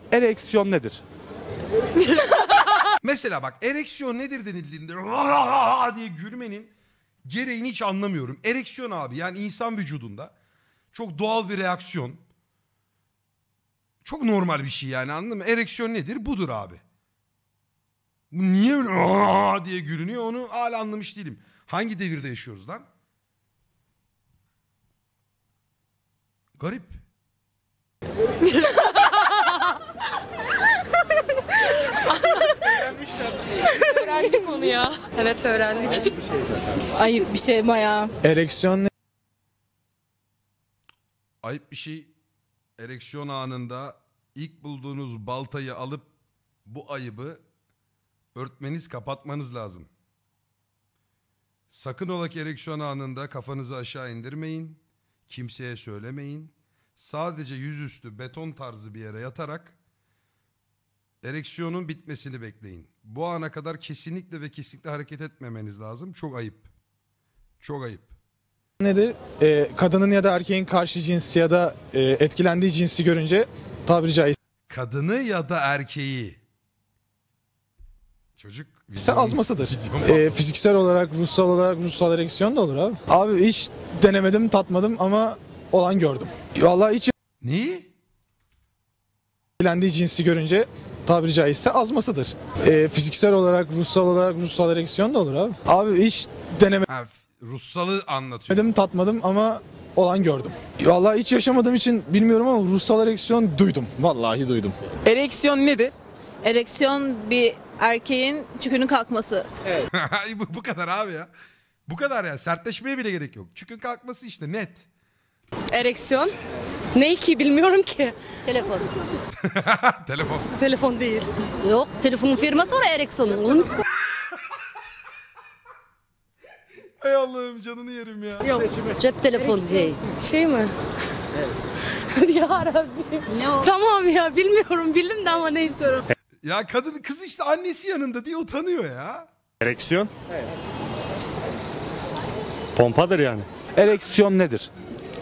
Ereksiyon nedir? Mesela bak, ereksiyon nedir denildiğinde diye gülmenin gereğini hiç anlamıyorum. Ereksiyon abi, yani insan vücudunda çok doğal bir reaksiyon. Çok normal bir şey yani, anladın mı? Ereksiyon nedir? Budur abi. Bu niye öyle diye gülünüyor, onu hala anlamış değilim. Hangi devirde yaşıyoruz lan? Garip. Öğrendik onu ya. Evet, öğrendik. Ayıp bir şey bayağı. Ereksiyon ne? Ayıp bir şey. Ereksiyon anında ilk bulduğunuz baltayı alıp bu ayıbı örtmeniz, kapatmanız lazım. Sakın ola ki ereksiyon anında kafanızı aşağı indirmeyin. Kimseye söylemeyin. Sadece yüzüstü beton tarzı bir yere yatarak ereksiyonun bitmesini bekleyin. Bu ana kadar kesinlikle ve kesinlikle hareket etmemeniz lazım. Çok ayıp. Çok ayıp. Nedir? Kadının ya da erkeğin karşı cinsi ya da etkilendiği cinsi görünce tabiri caizse Kadını ya da erkeği. Çocuk azmasıdır. Fiziksel olarak, ruhsal ereksiyon da olur abi. Abi hiç denemedim, tatmadım ama olan gördüm. Vallahi hiç Neyi? etkilendiği cinsi görünce tabiri caizse azmasıdır. Fiziksel olarak, ruhsal ereksiyon da olur abi. Abi hiç denemedim, Ha, ruhsalı anlatıyor. tatmadım ama olan gördüm. Vallahi hiç yaşamadığım için bilmiyorum ama ruhsal ereksiyon duydum. Vallahi duydum. Ereksiyon nedir? Ereksiyon bir erkeğin çükünün kalkması. bu kadar abi ya. Bu kadar ya. Sertleşmeye bile gerek yok. Çükün kalkması işte, net. Ereksiyon. Ne ki bilmiyorum ki. Telefon. Telefon. Telefon değil. Yok, telefonun firması var Ericsson'un. Oğlum Ay Allah'ım, canını yerim ya. Yok. cep telefonu diye. Şey mi? Ya Rabbi. Ne o? Tamam ya, bilmiyorum. Bildim de ama neyse. Ya kadın, kız işte annesi yanında diye utanıyor ya. Ereksiyon? Evet. Pompadır yani. Ereksiyon nedir?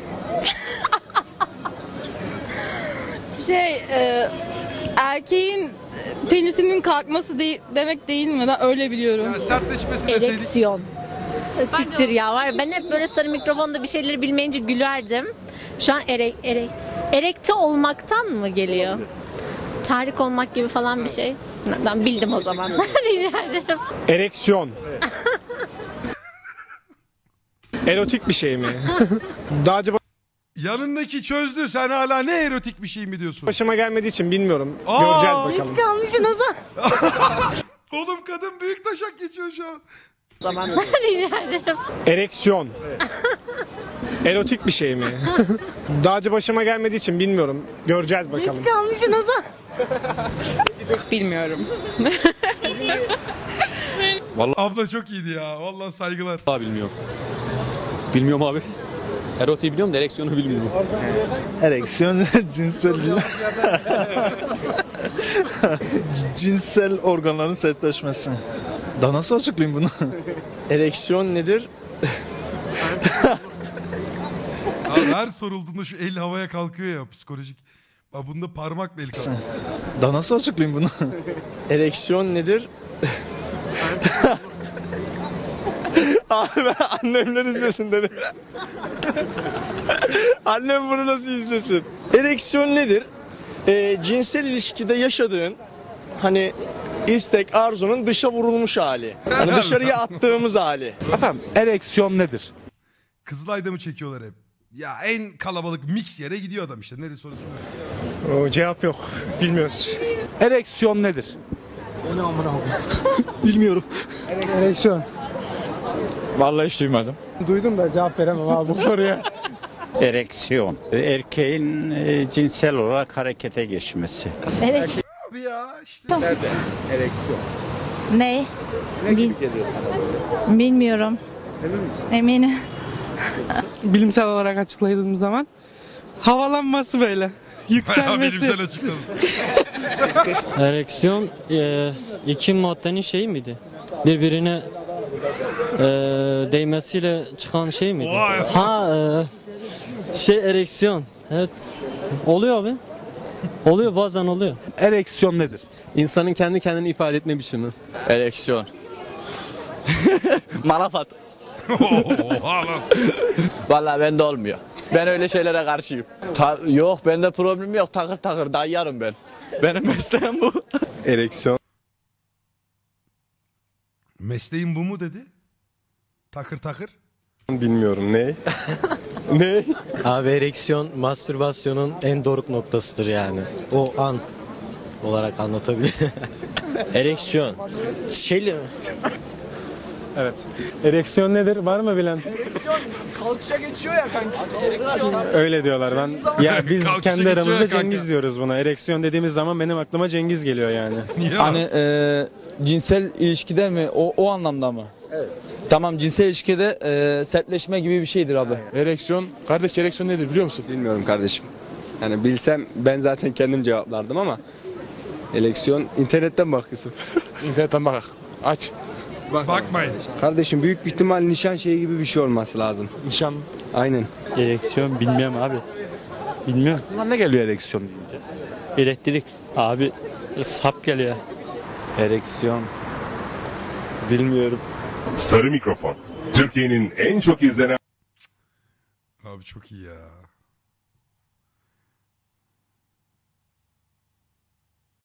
Erkeğin penisinin kalkması demek değil mi? Ben öyle biliyorum. Ya sertleşmesi deseydik. Ereksiyon. Siktir ya, var. Ben hep böyle sarı mikrofonda bir şeyleri bilmeyince gülerdim. Şu an erekte olmaktan mı geliyor? Tahrik olmak gibi falan bir şey. Nereden bildim o zaman? Rica ederim. Ereksiyon. Erotik bir şey mi? Daha önce Yanındaki çözdü, sen hala ne erotik bir şey mi diyorsun? başıma gelmediği için bilmiyorum. Göreceğiz bakalım. Kalmışsın o zaman. Oğlum, kadın büyük taşak geçiyor şu an. Zaman. Rica ederim. Ereksiyon. Erotik bir şey mi? Daha önce başıma gelmediği için bilmiyorum. Göreceğiz bakalım. Kalmışsın o zaman. Bilmiyorum. Abla çok iyiydi ya. Vallahi saygılar. Bilmiyorum. Bilmiyorum abi. Erotiği biliyorum da ereksiyonu bilmiyorum. Ereksiyon cinsel organların sertleşmesi. Daha nasıl açıklayayım bunu? Ereksiyon nedir? Abi her sorulduğunda şu el havaya kalkıyor ya, psikolojik. Bak bunda parmakla el kalkıyor. Daha nasıl açıklayayım bunu? Ereksiyon nedir? Abi ben annemler izlesin dedi. Annem bunu nasıl izlesin? Ereksiyon nedir? Cinsel ilişkide yaşadığın hani istek, arzunun dışa vurulmuş hali. Hani dışarıya attığımız hali. Efendim, ereksiyon nedir? Kızılay'da mı çekiyorlar hep? Ya en kalabalık mix yere gidiyor adam işte. Neresi orası? O cevap yok. Bilmiyoruz. Ereksiyon nedir? Bilmiyorum. Ereksiyon. Vallahi hiç duymadım. Duydum da cevap veremem abi bu soruya. Ereksiyon. Erkeğin cinsel olarak harekete geçmesi. Abi ya işte. Nerede? Ereksiyon. Ne? Ne gibi geliyor sana? Bilmiyorum. Emin misin? Eminim. Bilimsel olarak açıkladığımız zaman havalanması böyle. Bayağı Yükselmesi. bilimsel açıkladım. Ereksiyon iki maddenin şeyi miydi? Birbirine değmesiyle çıkan şey miydi? Vay. Ereksiyon. Evet. Oluyor abi. Oluyor, bazen oluyor. Ereksiyon nedir? İnsanın kendi kendini ifade etme biçimi. Ereksiyon. Marafat. Oha lan. Vallahi bende olmuyor. Ben öyle şeylere karşıyım. Yok, bende problem yok. Takır takır dayarım ben. Benim mesleğim bu. Ereksiyon. Mesleğin bu mu dedi? Takır takır. Bilmiyorum ne? Ne? Abi ereksiyon mastürbasyonun en doruk noktasıdır yani. O an olarak anlatabilir. Ereksiyon. Şeyli Evet. Ereksiyon nedir? Var mı bilen? Ereksiyon kalkışa geçiyor ya kanka. Öyle diyorlar. Ya biz Kalkışa kendi geçiyor aramızda ya kanka. Cengiz diyoruz buna. Ereksiyon dediğimiz zaman benim aklıma Cengiz geliyor yani. Niye Hani cinsel ilişkide mi? O anlamda mı? Evet. Tamam, cinsel ilişkide sertleşme gibi bir şeydir abi. Ereksiyon, kardeş ereksiyon nedir biliyor musun? Bilmiyorum kardeşim. Yani bilsem ben zaten kendim cevaplardım ama ereksiyon internetten bakıyorsun. İnternetten bak. Aç. Bakmayın. Kardeşim büyük bir ihtimal nişan şeyi gibi bir şey olması lazım. Nişan. Aynen. Ereksiyon bilmiyorum abi. Bilmiyorum. Bundan ne geliyor ereksiyon deyince? Elektrik. Abi sap geliyor. ereksiyon. Bilmiyorum. Sarı Mikrofon. Türkiye'nin en çok izlenen Abi çok iyi ya.